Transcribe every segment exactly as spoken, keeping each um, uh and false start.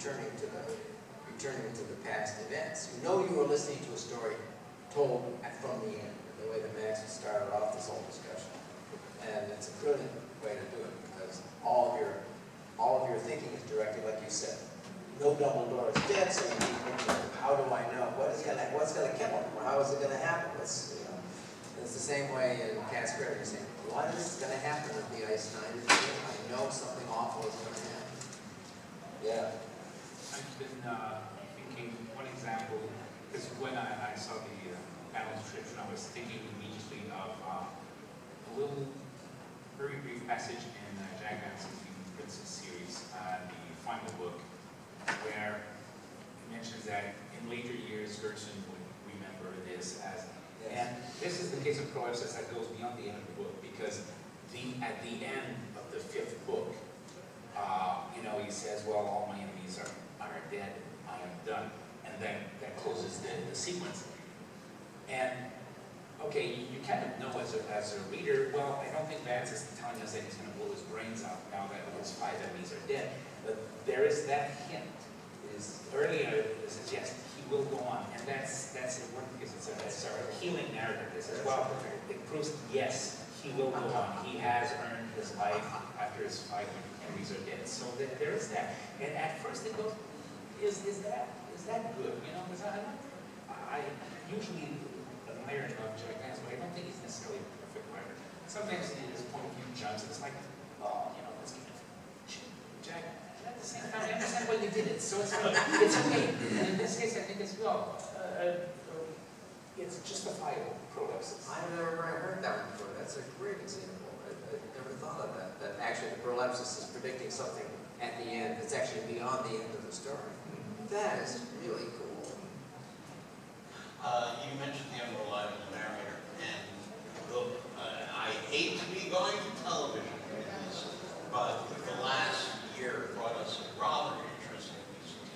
returning to the returning to the past events. You know you were listening to a story told at, from the end, the way that Max started off this whole discussion. And it's a brilliant way to do it because all of your all of your thinking is directed, like you said. No Dumbledore is dead, so you need to think, how do I know? What is gonna what's gonna kill him? Or how is it gonna happen? It's, you know, it's the same way in Cat's Cradle. You're saying, what is gonna happen with the Ice Knight? I know something awful is gonna happen. Yeah. I've been uh, thinking one example, because when I, I saw the uh, panel description, I was thinking immediately of uh, a little, very brief passage in uh, Jack Vance's Princess series, uh, the final book, where he mentions that in later years, Gerson would remember this as, yes. And this is the case of Prolepsis that goes beyond the end of the book, because the at the end of the fifth book, uh, you know, he says, well, all my enemies are, are dead, I am done. And then that closes the, the sequence. And, okay, you, you kind of know as a, as a reader, well, I don't think Vance is telling us that he's going to blow his brains out now that his five enemies are dead. But there is that hint. Is earlier, it says, yes, he will go on. And that's that's important because it's a, it's a healing narrative. It says, well, it proves, yes, he will go on. He has earned his life after his five enemies are dead. So that, there is that. And at first it goes, is, is that is that good? You know, because I, I usually admire and love Jack Vance, but I don't think he's necessarily a perfect writer. Sometimes in his point of view jumps, it's like, oh, you know, let's give it Jack. At the same time, I understand why you did it, so it's, it's okay. And in this case, I think it's, well, uh, uh, it's justifiable, prolepsis. I've never heard that one before. That's a great example. I, I never thought of that. That actually the prolepsis is predicting something at the end that's actually beyond the end of the story. That is really cool. Uh, you mentioned the unreliable narrator, and look, uh, I hate to be going to television with this, but the last year brought us a rather interesting piece of T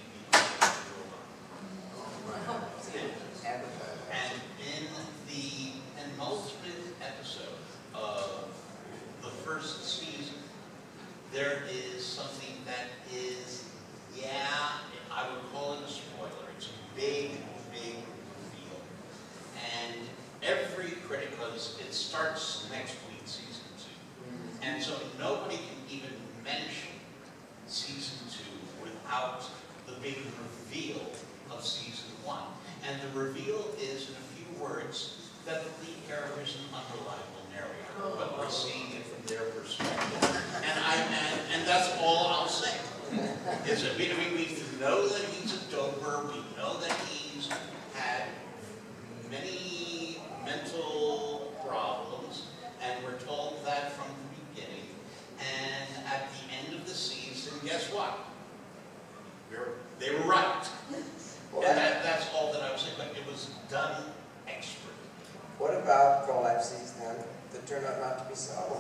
V. And in the penultimate episode of the first season, there is something that is, yeah, I would call it a spoiler. It's a big, big reveal. And every critic, because it starts next week, season two. And so nobody can even mention season two without the big reveal of season one. And the reveal is, in a few words, that the lead character is an unreliable narrator, but we're seeing it from their perspective. And I and, and that's all I'll say. Is that we, we, we know that he's a doper, we know that he's had many mental problems, and we're told that from the beginning. And at the end of the season, guess what? We're, they were right. Well, and that, that's all that I was saying, but it was done expertly. What about prolepses then that turn out not to be so?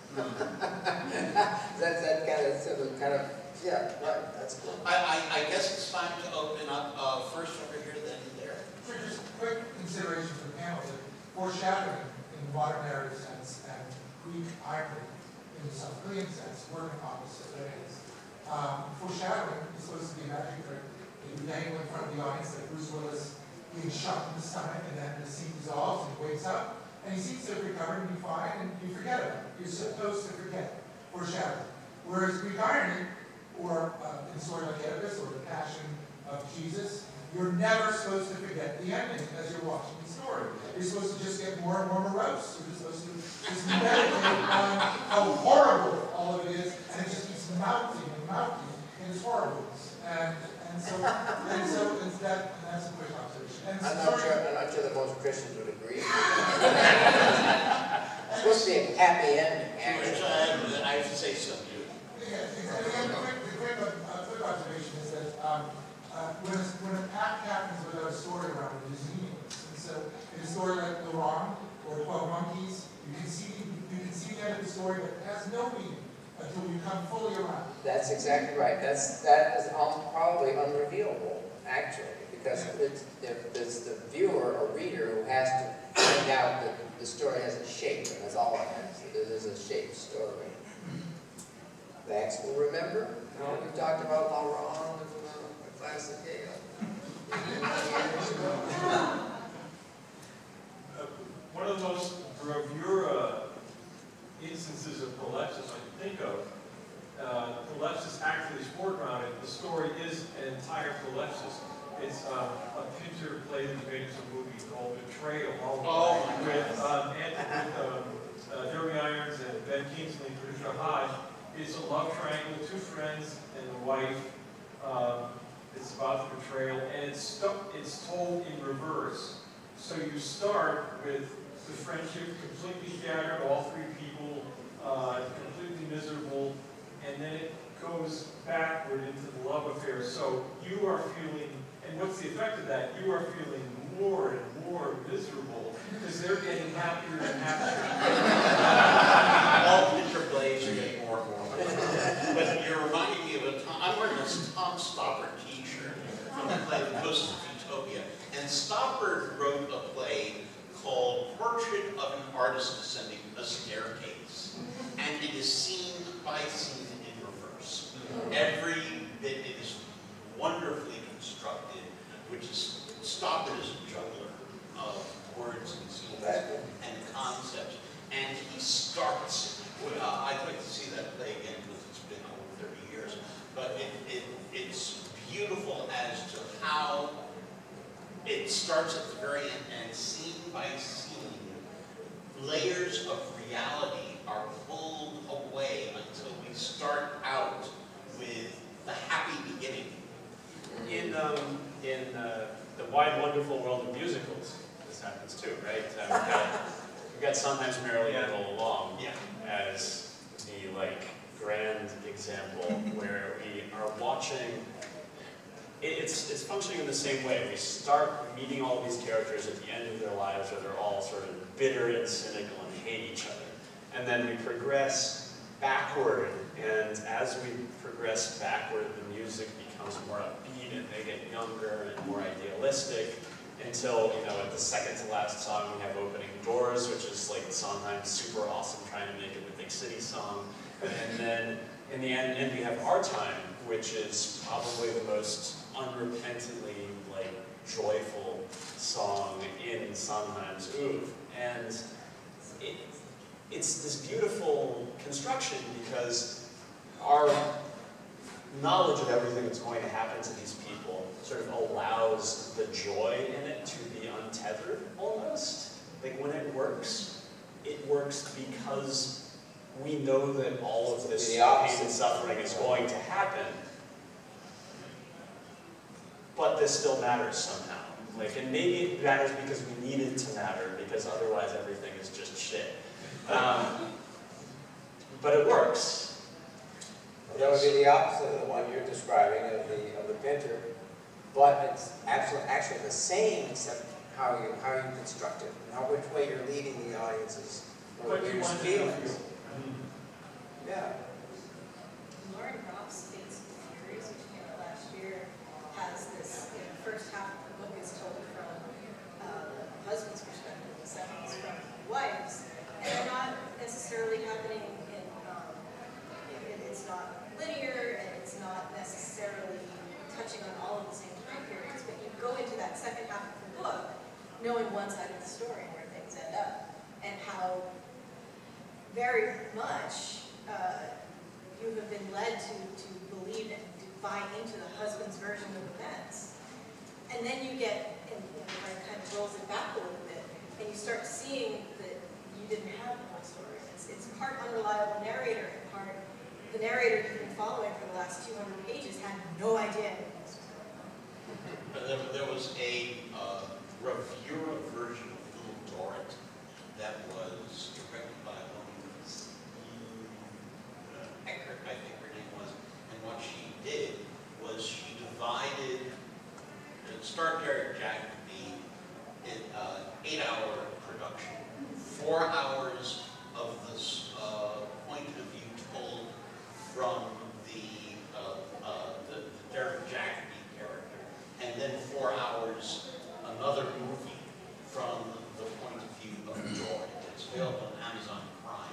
that's that kind of, sort of, kind of, yeah, right, that's cool. I, I, I guess it's time to open up, uh, first over here, then there. Sure, just a quick consideration for the panel that foreshadowing in the modern narrative sense and Greek irony in the Sophoclean sense work in opposite ways. Um, foreshadowing is supposed to be a magic trick that you dangle in front of the audience that Bruce Willis being shot in the stomach, and then the scene dissolves and he wakes up and he seems to have recovered and be fine, and you forget it. You're supposed to forget foreshadowing. Whereas Greek irony, or uh, in a story like Oedipus or the Passion of Jesus, you're never supposed to forget the ending as you're watching the story. You're supposed to just get more and more morose. You're just supposed to just meditate on how horrible all of it is, and it just keeps mounting and mounting in its horribleness. And and so and so it's that and that's a quick observation. And I'm so not sure I'm not sure that most Christians would agree. It's supposed to be a happy ending. Which I, I have to say something. Yeah, exactly. And the quick, the quick, uh, quick observation is that um, uh, when, a, when an act happens without a story around it, it is meaningless. And so, in a story like The Wrong or Twelve Monkeys, you can see you can see the end of the story, but it has no meaning until you come fully around. That's exactly right. That's that is um, probably unrevealable, actually, because it's, it's the viewer or reader who has to find out that the story has a shape, and that's all it has. It is a shaped story. Max will remember. You know, we talked about La Wrong. glass of ale. Uh, One of the most bravura instances of prolepsis I can think of, uh, prolepsis actually is foregrounded. The story is an entire prolepsis. It's uh, a Pinter play that made into a movie called Betrayal, Oh, with, um, and, with um, uh, Jeremy Irons and Ben Kingsley and Patricia Hyde. It's a love triangle, two friends and a wife. Um, it's about the betrayal, and it's, stuck, it's told in reverse. So you start with the friendship completely shattered, all three people uh, completely miserable, and then it goes backward into the love affair. So you are feeling, and what's the effect of that? You are feeling more and more miserable because they're getting happier and happier. All Pinter plays are getting more and more. But you're reminding me of a Tom, I'm wearing a Tom Stoppard t-shirt from the play The Ghost of Utopia. And Stoppard wrote a play called Portrait of an Artist Descending a Staircase. And it is scene by scene in reverse. Every bit it is wonderfully constructed, which is, Stoppard is a juggler of words and scenes and concepts. And he starts, uh, I'd like to see that play again because it's been over thirty years, but it, it, it's beautiful as to how it starts at the very end, and scene by scene, layers of reality are pulled away until we start out with the happy beginning. In, um, in uh, the wide, wonderful world of musicals, this happens too, right? Uh, we've, got, we've got Sometimes Merrily and Roll Along Yeah. as the like grand example where we are watching. It, it's it's functioning in the same way. We start meeting all these characters at the end of their lives, where they're all sort of bitter and cynical and hate each other, and then we progress backward. And as we progress backward, the music becomes more upbeat, and they get younger and more idealistic, until, you know, at the second to last song we have Opening Doors, which is like Sondheim's super awesome trying to make it the big city song. And then in the end, and we have Our Time, which is probably the most unrepentantly like joyful song in Sondheim's oeuvre. And it, it's this beautiful construction because our knowledge of everything that's going to happen to these people sort of allows the joy in it to be untethered almost. Like when it works, it works because we know that all of this pain and suffering is going to happen, but this still matters somehow. Like, and maybe it matters because we need it to matter, because otherwise everything is just shit. Um, but it works. That would be the opposite of the one you're describing of the of the Pinter, but it's actually actually the same except how you how you construct it, and how which way you're leading the audience's What do you want to do? feelings. Yeah. Lauren Groff's Fates and Furies, which came out last year, has this, you know, the first half of the book is told from uh, the husband's perspective, the second is from the wife's, and they're not necessarily happening in, um, it, it's not linear, and it's not necessarily touching on all of the same time periods, but you go into that second half of the book knowing one side of the story and where things end up, and how very much uh, you have been led to, to believe and to buy into the husband's version of events. And then you get, and you know, it kind of rolls it back a little bit, and you start seeing that you didn't have the whole story. It's, it's part unreliable narrator, and part the narrator you've been following for the last two hundred pages had no idea what this was going on. But there, there was a uh, reviewer version of Little Dorrit that was directed by a woman, uh, Eckert, I think her name was, and what she did was she divided, uh, Star Derek Jack would be an uh, eight-hour production, four hours of this uh, point of view told from the, uh, uh, the, the Derek Jacobi character, and then four hours another movie from the point of view of Joy. It's available on Amazon Prime.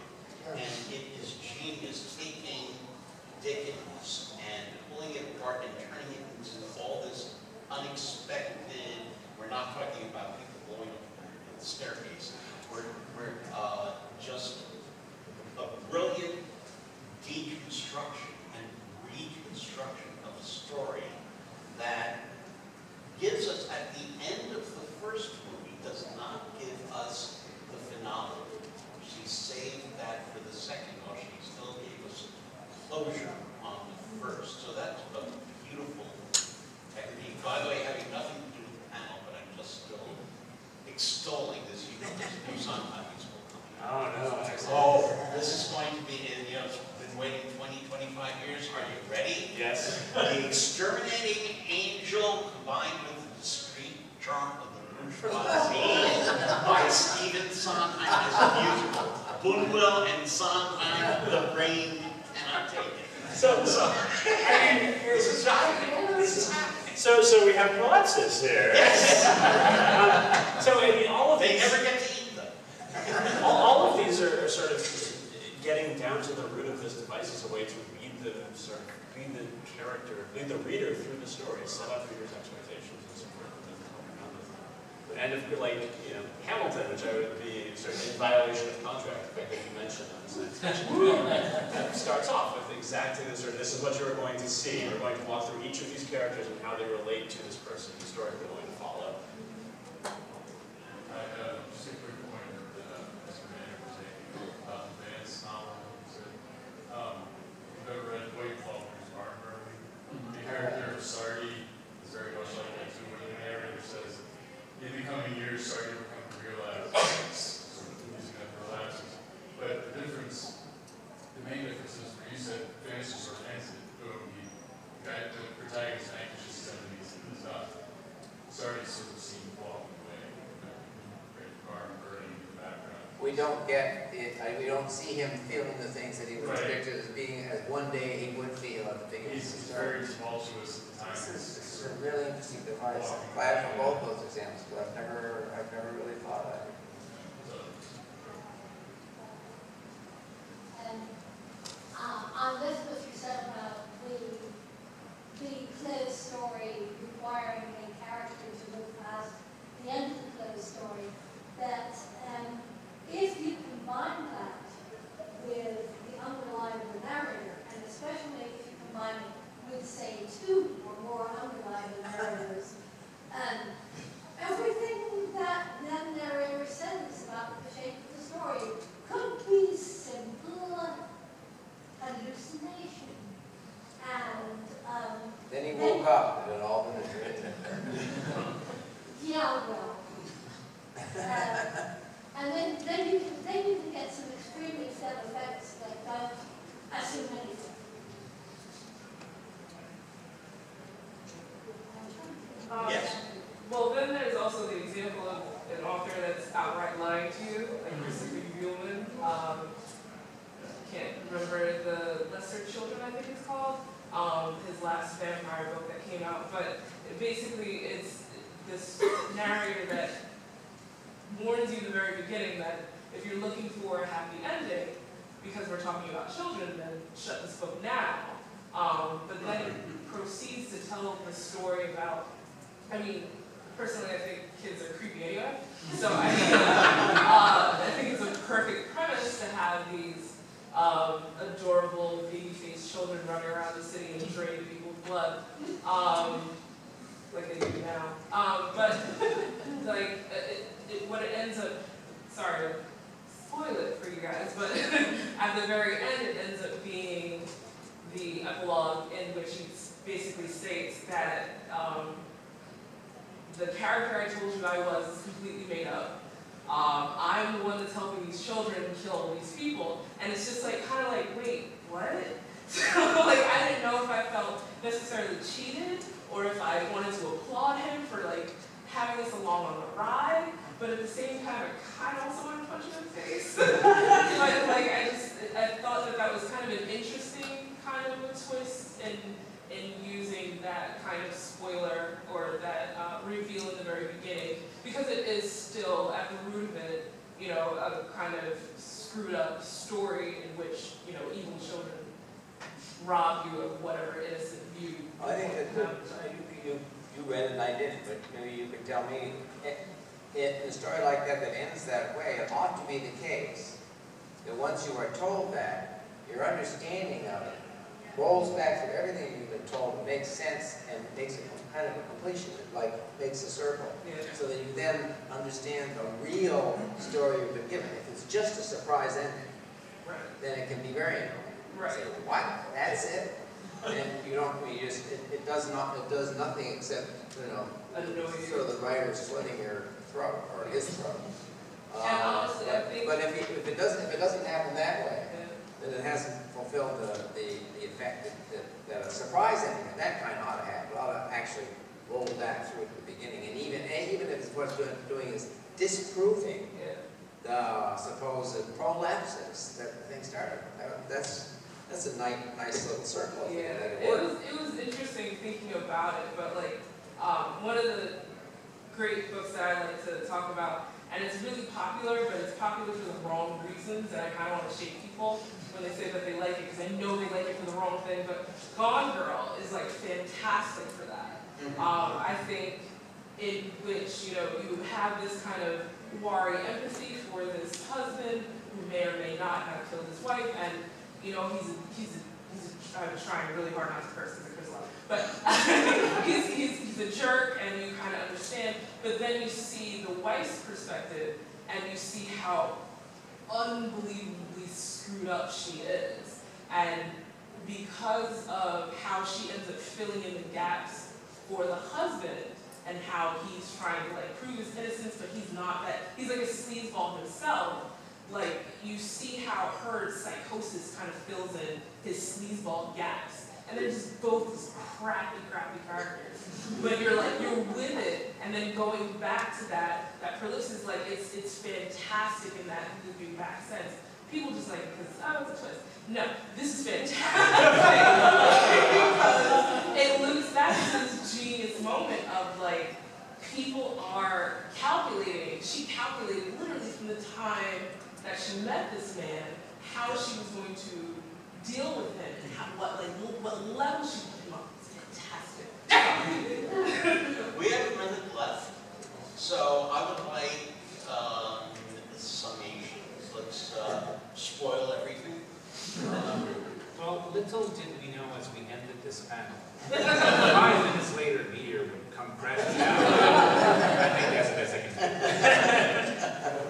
closure on the first. So that's a beautiful technique. By the way, having nothing to do with the panel, but I'm just still extolling this, you know, this new Sondheim musical coming out. Oh, no. Oh, this is going to be, you know, it's been waiting twenty, twenty-five years. Are you ready? Yes. The Exterminating Angel combined with the discreet charm of the bourgeoisie by Stephen Sondheim is a musical. Bunwell and Sondheim, the brain cannot take it. So, so, I mean, This is happening. This is happening. so, so we have collapses here. Yes. Um, so, I mean, all of They these, never get to eat them. all, all of these are, are sort of getting down to the root of this device as a way to read the sort of read the character, lead the reader through the story, set up readers' expectations, and support them and help around with them. And if, like, you know, Hamilton, which I would be sort of in violation of contract, if I could mention on science fiction, starts off with exactly this, sort of, this is what you're going to see. We're going to walk through each of these characters and how they relate to this person whose story we're going to follow. Uh, uh, just a quick point that uh, Mister Meynard was making about the Vance novel. He said, um, you've ever read Wade Faulkner's Martin Murphy? The character of Sardi is very much like that too. When the narrator says, in the coming years, Sardi will come to realize, sort of using that for lapses. But the difference, the main difference is where you said Vance is sort of fancy. Boom, he, the protagonist anxious seventies and is not. Sardi sort of seen walking away, great car burning in the background. We don't get it, I, we don't see him feeling the things that he was Right. depicted as being, as one day he would feel at the beginning of the He's story. very tumultuous at the time. This is, It's this is sort a of really interesting device. I'm glad for both those examples, but I've never, I've never really thought of it. And uh, on this, what you said about the, the clear story requiring a character to move past the end of the clear story, that um, if you combine that with the underlying narrator, and especially if you combine it with, say, two or more underlying narrators, and everything that that narrator says about the shape of the story could be simple hallucination. And um, Then he woke up and it all been written. yeah, well. Uh, and then, then you can then you can get some extremely sad effects that don't assume anything. Um, Yes. Well, then there's also the example of an author that's outright lying to you, like Christopher Buhlman. Um, can't remember the Lesser Children, I think it's called. Um, his last vampire book that came out, but it basically it's this narrator that warns you in the very beginning that if you're looking for a happy ending, because we're talking about children, then shut this book now. Um, but then it proceeds to tell the story about, I mean, personally I think kids are creepy anyway, so I, uh, I think it's a perfect premise to have these um, adorable baby-faced children running around the city and draining people's blood, um, like they do now. Um, but like it, it, what it ends up, sorry to spoil it for you guys, but at the very end it ends up being the epilogue in which he basically states that um, the character I told you I was is completely made up. Um, I'm the one that's helping these children kill these people, and it's just like kind of like, wait, what? So like I didn't know if I felt necessarily cheated or if I wanted to applaud him for like having us along on the ride, but at the same time I kind of also wanted to punch him in the face. But like I just I thought that that was kind of an interesting kind of a twist in in using that kind of spoiler or that uh, reveal in the very beginning, because it is still at the root of it, you know, a kind of screwed up story in which, you know, evil children rob you of whatever innocent view. I think that the, you, you, you read it and I didn't, but maybe you could tell me, it, it, in a story like that that ends that way, it ought to be the case that once you are told that, your understanding of it rolls back through everything you've been told, it makes sense and makes it kind of a completion, it like makes a circle, Yeah. so that you then understand the real story you've been given. If it's just a surprise ending, Right. then it can be very annoying. Right. Say, what? That's it? And you don't, I mean, you just, it, it does not, it does nothing except, you know, sort of the writer slitting your throat, or his throat. And Uh, honestly, I but, think- but if, you, if it doesn't, if it doesn't happen that way, Yeah. then it hasn't fulfilled the, the, the effect that, that, that a surprise ending of that kind ought to have. It ought to actually roll that through at the beginning, and even, and even if it's what's doing, doing is disproving Yeah. the supposed prolapses that the thing started. Uh, That's that's a nice, nice little circle. if you Yeah, can make it work. was, it was interesting thinking about it, but like, um, one of the great books that I like to talk about, and it's really popular, but it's popular for the wrong reasons, and I kind of want to shake people when they say that they like it, because I know they like it for the wrong thing, but Gone Girl is like fantastic for that. Um, I think in which, you know, you have this kind of wary empathy for this husband who may or may not have killed his wife, and you know, he's a, he's a, he's a, I'm trying really hard not to curse because I curse a lot, but he's, he's, he's a jerk, and you kind of understand, but then you see the wife's perspective, and you see how unbelievably screwed up she is, and because of how she ends up filling in the gaps for the husband, and how he's trying to like prove his innocence, but he's not that, he's like a sleazeball himself. Like, you see how her psychosis kind of fills in his sleazeball gaps. And they're just both these crappy, crappy characters. But you're like, you're with it, and then going back to that, that prolapse, like, it's it's fantastic in that looping back sense. People just like, because, oh, it's a twist. No, this is fantastic. Because it loops back to this genius moment of like, people are calculating, she calculated literally from the time that she met this man, how she was going to deal with him, and how, what, like, what level she put him on. It's fantastic. We have a minute left, so I would like um, summations. Let's uh, spoil everything. Um, Well, little did we know as we ended this panel, five minutes later, Meteor would come crashing down. I think that's the best I can do.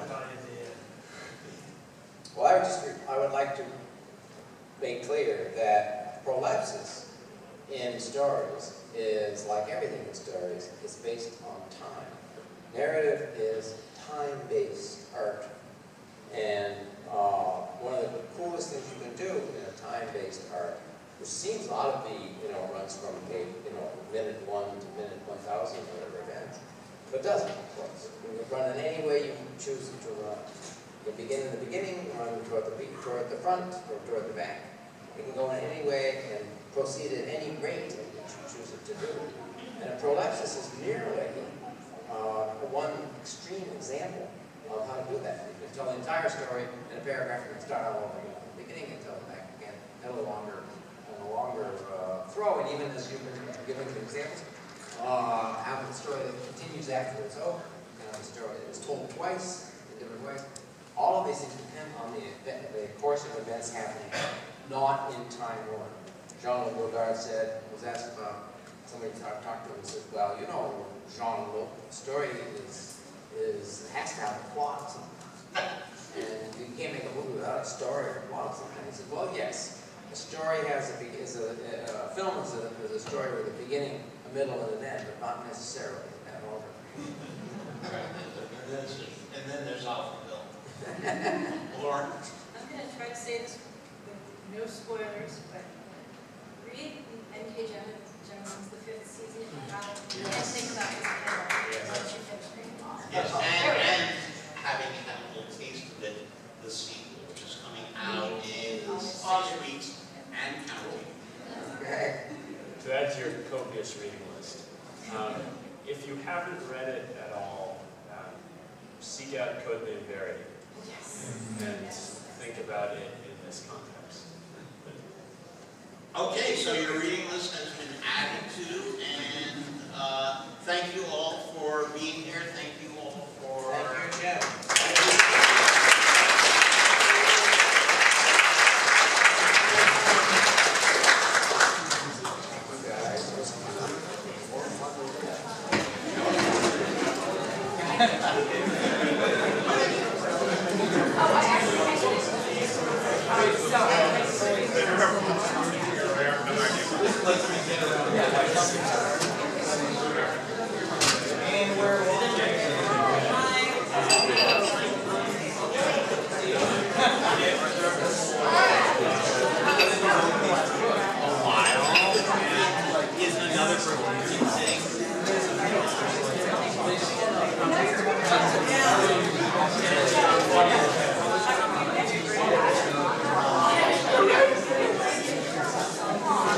Well, I would just, I would like to make clear that prolapses in stories is like everything in stories, it's based on time. Narrative is time-based art. And uh, one of the coolest things you can do in a time-based art, which seems a lot of the, you know, runs from a, you know, minute one to minute one thousand or whatever events, but doesn't, of course. You can run in any way you choose to run. You can begin in the beginning, run toward the, toward the front, or toward the back. You can go in any way and proceed at any rate in which you choose it to do. And a prolapsus is merely uh, one extreme example of how to do that. You can tell the entire story in a paragraph, you can start all over from the beginning and tell it back again, and a longer, and a longer uh, throw. And even as you've been giving the examples, uh, have a story that continues after it's over. You know, the story that is told twice in different ways. All of these things depend on the, event, the course of events happening, not in time order. Jean Baudrillard said, was asked about, somebody talked talk to him and said, well, you know, Jean, the story is, is, has to have a plot sometimes. And you can't make a movie without a story or a plot sometimes. He said, well, yes, a story has a, is a, a, a film is a, is a story with a beginning, a middle, and an end, but not necessarily in that order. and, then, and then there's Alphaville. Lauren? I'm going to try to say this with no spoilers, but read N K Jemisin's The Fifth Season if you haven't. And think about his camera once you finish reading it. Yes, and, and having had a little taste of it, the sequel, which is coming out in six weeks and counting. Okay. To add to your copious reading list, um, if you haven't read it at all, um, seek out Code Name Verity. Yes. And Yes. think about it in this context. Okay, so your reading list has been added to, and uh, thank you all for being here. Thank you all for... Thank you, Jim. Oh, I actually, I should have. All right, so,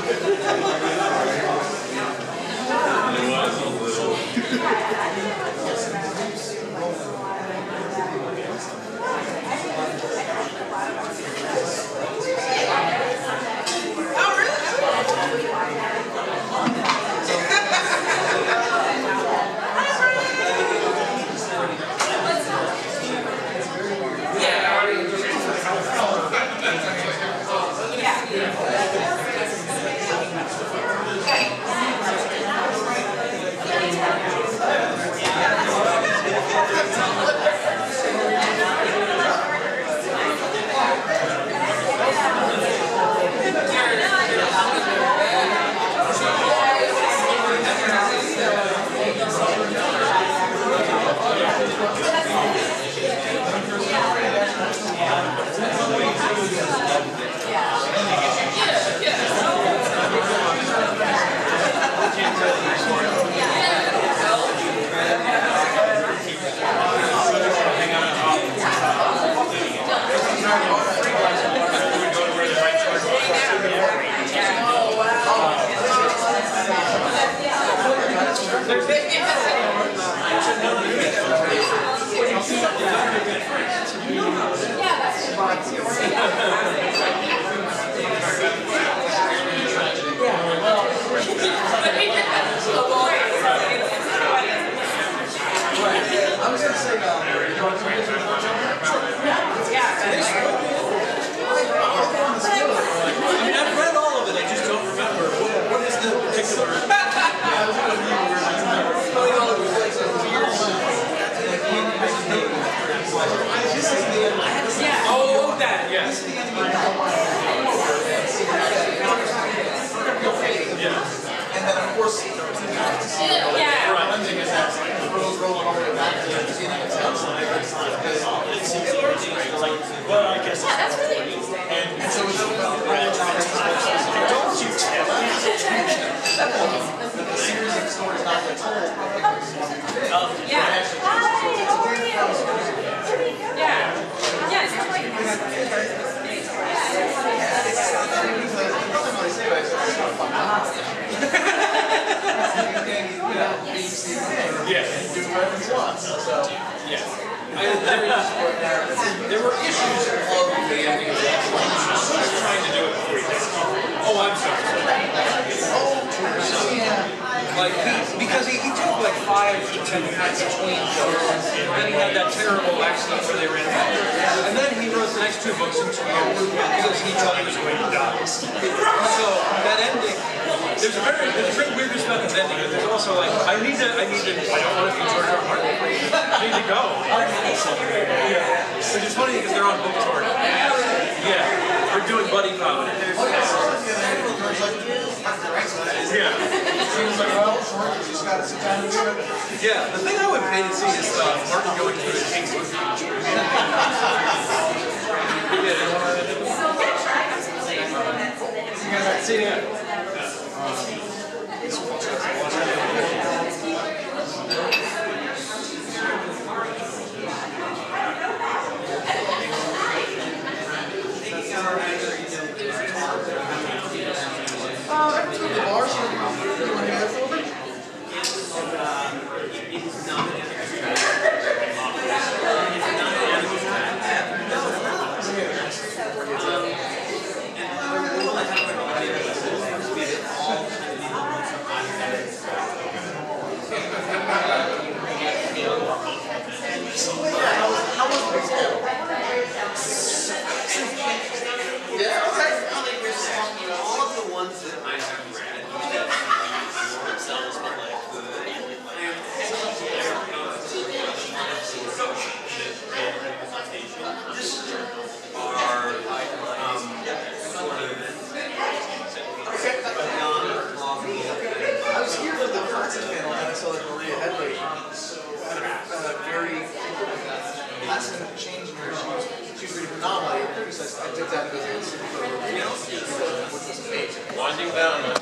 Winding down.